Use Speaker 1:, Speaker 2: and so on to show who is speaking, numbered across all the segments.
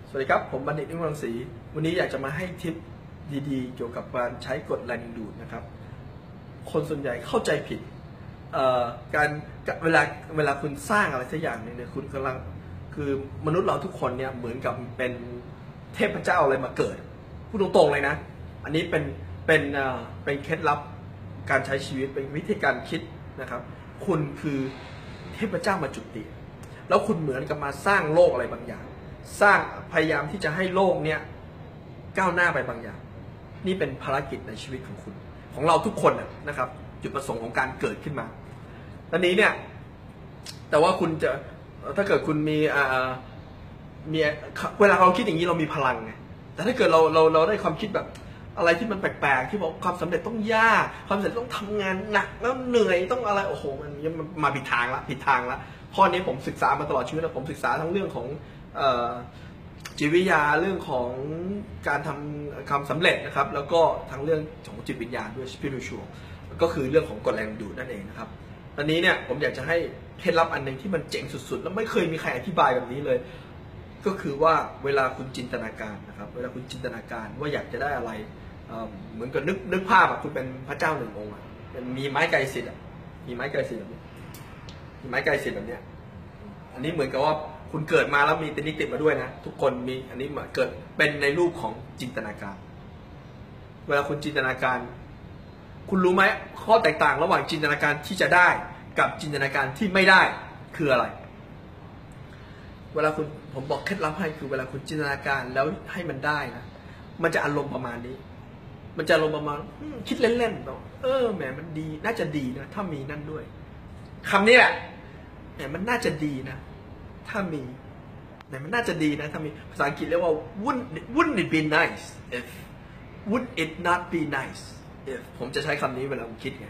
Speaker 1: สวัสดีครับผมบัณฑิต นิ่มรังสีวันนี้อยากจะมาให้ทิปดีๆเกี่ยวกับการใช้กฎแรงดึงดูดนะครับคนส่วนใหญ่เข้าใจผิดการเวลาคุณสร้างอะไรสักอย่างนึงเนี่ยคุณกำลังคือมนุษย์เราทุกคนเนี่ยเหมือนกับเป็นเทพเจ้าอะไรมาเกิดพูดตรงๆเลยนะอันนี้เป็นเคล็ดลับการใช้ชีวิตเป็นวิธีการคิดนะครับคุณคือเทพเจ้ามาจุติแล้วคุณเหมือนกับมาสร้างโลกอะไรบางอย่างสร้างพยายามที่จะให้โลกเนี่ยก้าวหน้าไปบางอย่างนี่เป็นภารกิจในชีวิตของคุณของเราทุกคนนะครับจุดประสงค์ของการเกิดขึ้นมาตอนนี้เนี่ยแต่ว่าคุณจะถ้าเกิดคุณมีเวลาเราคิดอย่างนี้เรามีพลังไงแต่ถ้าเกิดเราได้ความคิดแบบอะไรที่มันแปลกๆที่บอกความสำเร็จต้องยากความสำเร็จต้องทำงานหนักแล้วเหนื่อยต้องอะไรโอ้โหมันมาผิดทางละข้อนี้ผมศึกษามาตลอดชีวิตแล้วผมศึกษาทั้งเรื่องของจิตวิทยาเรื่องของการทำความสำเร็จนะครับแล้วก็ทั้งเรื่องของจิตวิญญาณด้วย spiritual ก็คือเรื่องของกฎแรงดึงดูดนั่นเองนะครับตอนนี้เนี่ยผมอยากจะให้เคล็ดลับอันหนึ่งที่มันเจ๋งสุดๆแล้วไม่เคยมีใครอธิบายแบบนี้เลยก็คือว่าเวลาคุณจินตนาการนะครับเวลาคุณจินตนาการว่าอยากจะได้อะไรเหมือนกับนึกภาพคุณเป็นพระเจ้าหนึ่งองค์มีไม้ไกรสิทธิ์มีไม้ไกรสิทธิ์แบบนี้มีไม้ไกรสิทธิ์แบบนี้อันนี้เหมือนกับว่าคุณเกิดมาแล้วมีติดมาด้วยนะทุกคนมีอันนี้เกิดเป็นในรูปของจินตนาการเวลาคุณจินตนาการคุณรู้ไหมข้อแตกต่างระหว่างจินตนาการที่จะได้กับจินตนาการที่ไม่ได้คืออะไรเวลาผมบอกเคล็ดลับให้คือเวลาคุณจินตนาการแล้วให้มันได้นะมันจะอารมณ์ประมาณนี้มันจะอารมณ์ประมาณคิดเล่นๆแบบแหมมันดีน่าจะดีนะถ้ามีนั่นด้วยคำนี้แหละแหมมันน่าจะดีนะถ้ามีไหนมันน่าจะดีนะถ้ามีภาษาอังกฤษเรียกว่า wouldn't it be nice if would it not be nice if ผมจะใช้คำนี้เวลาผมคิดไง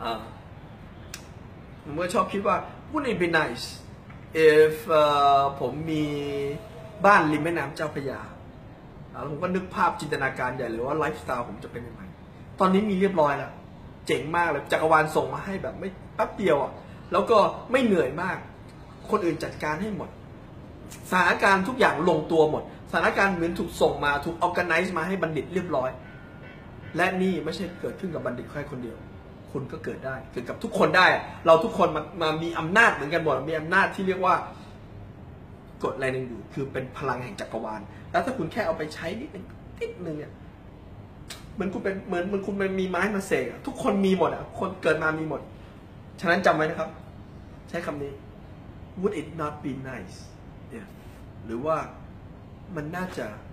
Speaker 1: ผมก็ชอบคิดว่า wouldn't it be nice if ผมมีบ้านริมแม่น้ำเจ้าพระยาแล้วผมก็นึกภาพจินตนาการใหญ่เลยว่าไลฟ์สไตล์ผมจะเป็นยังไงตอนนี้มีเรียบร้อยแล้วเจ๋งมากเลยจักรวาลส่งมาให้แบบไม่แป๊บเดียวแล้วก็ไม่เหนื่อยมากคนอื่นจัดการให้หมดสถานการณ์ทุกอย่างลงตัวหมดสถานการณ์เหมือนถูกส่งมาถูก organize มาให้บัณฑิตเรียบร้อยและนี่ไม่ใช่เกิดขึ้นกับบัณฑิตแค่คนเดียวคุณก็เกิดได้เกิดกับทุกคนได้เราทุกคนมามีอำนาจเหมือนกันหมดมีอำนาจที่เรียกว่ากฎแรงดึงดูดคือเป็นพลังแห่งจักรวาลแล้วถ้าคุณแค่เอาไปใช้นิดนึงเนี่ยเหมือนคุณเป็นเหมือนคุณมีไม้มาเสกทุกคนมีหมดคนเกิดมามีหมดฉะนั้นจำไว้นะครับใช้คำนี้would it not be nice if หรือว่ามันน่า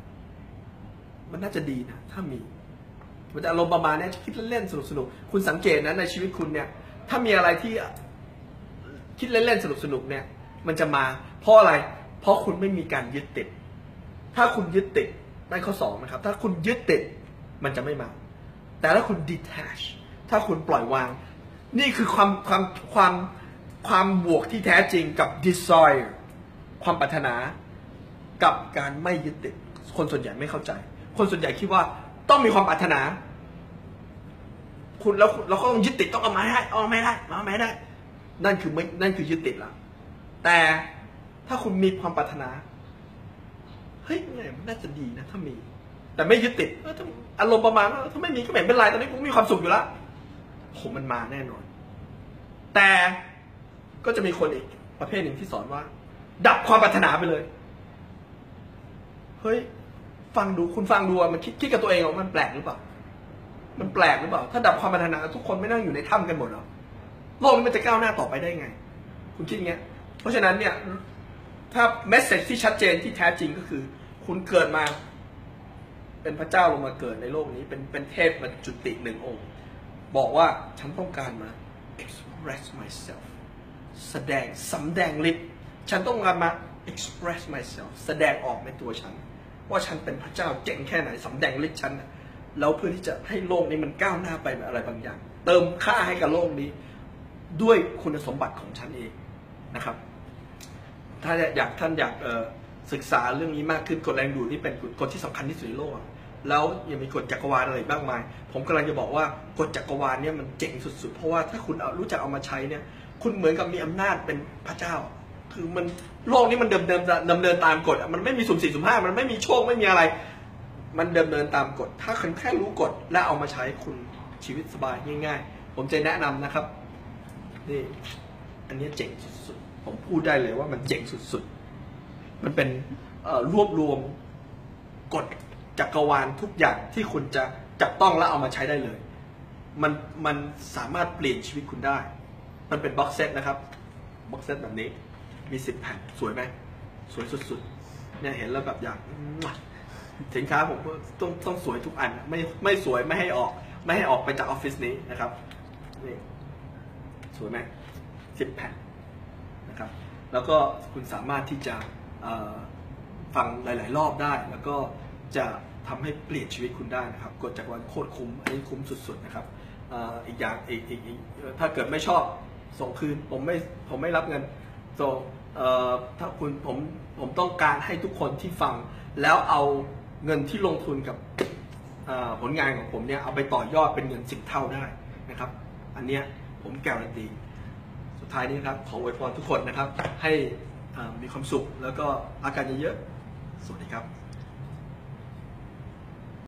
Speaker 1: จะดีนะถ้ามีมันจะอารมณ์ประมาณนี้คิดเล่นๆสนุกคุณสังเกตนะในชีวิตคุณเนี่ยถ้ามีอะไรที่คิดเล่นๆสนุกเนี่ยมันจะมาเพราะอะไรเพราะคุณไม่มีการยึดติดถ้าคุณยึดติดนั่นข้อ2นะครับถ้าคุณยึดติดมันจะไม่มาแต่ถ้าคุณ detach ถ้าคุณปล่อยวางนี่คือความบวกที่แท้จริงกับ desire ความปรารถนากับการไม่ยึดติดคนส่วนใหญ่ไม่เข้าใจคนส่วนใหญ่คิดว่าต้องมีความปรารถนาคุณแล้วเราก็ต้องยึดติดต้องเอามาให้ได้นั่นคือยึดติดละแต่ถ้าคุณมีความปรารถนาเฮ้ยมันน่าจะดีนะถ้ามีแต่ไม่ยึดติดอารมณ์ประมาณว่าถ้าไม่มีก็ไม่เป็นไรตอนนี้ผมมีความสุขอยู่แล้วผมมันมาแน่นอนแต่ก็จะมีคนอีกประเภทหนึ่งที่สอนว่าดับความปรารถนาไปเลยเฮ้ยคุณฟังดูมันคิดกับตัวเองว่ามันแปลกหรือเปล่ามันแปลกหรือเปล่าถ้าดับความปรารถนาทุกคนไม่นั่งอยู่ในถ้ำกันหมดหรอโลกนี้มันจะก้าวหน้าต่อไปได้ไงคุณคิดอย่างเงี้ยเพราะฉะนั้นเนี่ยถ้าเมสเซจที่ชัดเจนที่แท้จริงก็คือคุณเกิดมาเป็นพระเจ้าลงมาเกิดในโลกนี้เป็นเทพมาจุติ1 องค์บอกว่าฉันต้องการมา express myself สำแดงฤทธิ์ฉันต้องการมา express myself แสดงออกในตัวฉันว่าฉันเป็นพระเจ้าเจ๋งแค่ไหนสำแดงฤทธิ์ฉันแล้วเพื่อที่จะให้โลกนี้มันก้าวหน้าไปอะไรบางอย่างเติมค่าให้กับโลกนี้ด้วยคุณสมบัติของฉันเองนะครับถ้าท่านอยากศึกษาเรื่องนี้มากขึ้นกฎแรงดูดนี่เป็นกฎที่สำคัญที่สุดในโลกแล้วยังมีกฎจักรวาลอะไรมากมายผมกำลังจะบอกว่ากฎจักรวาลเนี่ยมันเจ๋งสุดๆเพราะว่าถ้าคุณรู้จักเอามาใช้เนี่ยคุณเหมือนกับมีอำนาจเป็นพระเจ้าคือมันโลกนี้มันดำเนินตามกฎมันไม่มีสุ่มสี่สุ่มห้ามันไม่มีโชคไม่มีอะไร มันดำเนินตามกฎถ้าคุณแค่รู้กฎและเอามาใช้คุณชีวิตสบายง่ายๆผมจะแนะนำนะครับนี่อันนี้เจ๋งสุดๆผมพูดได้เลยว่ามันเจ๋งสุดๆมันเป็นรวบรวมกฎจักรวาลทุกอย่างที่คุณจะจับต้องและเอามาใช้ได้เลยมันสามารถเปลี่ยนชีวิตคุณได้มันเป็นบ็อกเซตนะครับบ็อกเซตแบบนี้มี10 แผ่นสวยไหมสวยสุดๆเนี่ยเห็นแล้วแบบอยากสินค้าผมต้องสวยทุกอันไม่สวยไม่ให้ออกไปจากออฟฟิศนี้นะครับนี่สวยไหม10 แผ่นนะครับแล้วก็คุณสามารถที่จะฟังหลายๆรอบได้แล้วก็จะทำให้เปลี่ยนชีวิตคุณได้นะครับกฎจักรวาลโคตรคุ้มอันนี้คุ้มสุดๆนะครับอีกอย่างอีกถ้าเกิดไม่ชอบส่งคืนผมไม่รับเงินส่งถ้าคุณผมต้องการให้ทุกคนที่ฟังแล้วเอาเงินที่ลงทุนกับผลงานของผมเนี่ยเอาไปต่อยอดเป็นเงิน10 เท่าได้นะครับอันเนี้ยผมการันตีสุดท้ายนี้ครับขออวยพรทุกคนนะครับให้มีความสุขแล้วก็รักกันเยอะๆสวัสดีครับ